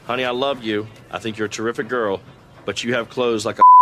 Honey, I love you. I think you're a terrific girl, but you have clothes like a